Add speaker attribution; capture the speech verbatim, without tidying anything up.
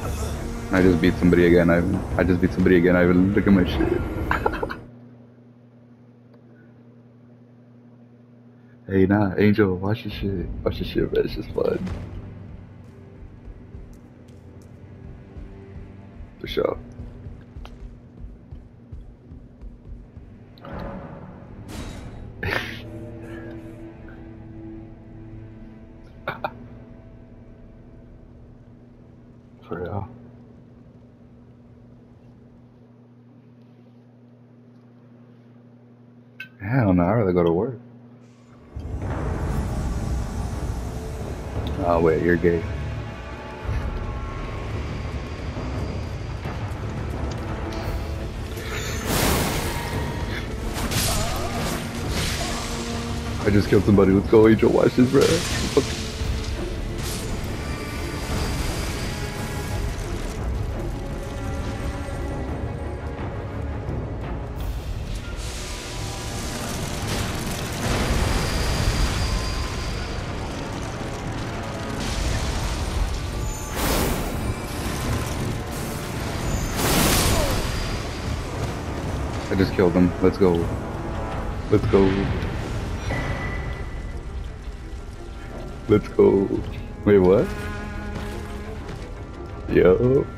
Speaker 1: I just beat somebody again, Ivan. I just beat somebody again, Ivan. Look at my shit. Hey, nah, Angel, watch this shit. Watch this shit, man. It's just fun. For sure. For real. Hell no, I'd rather go to work. Oh wait, you're gay. I just killed somebody. Let's go, Angel. Watch this, bro. I just killed him. Let's go. Let's go. Let's go. Wait, what? Yo.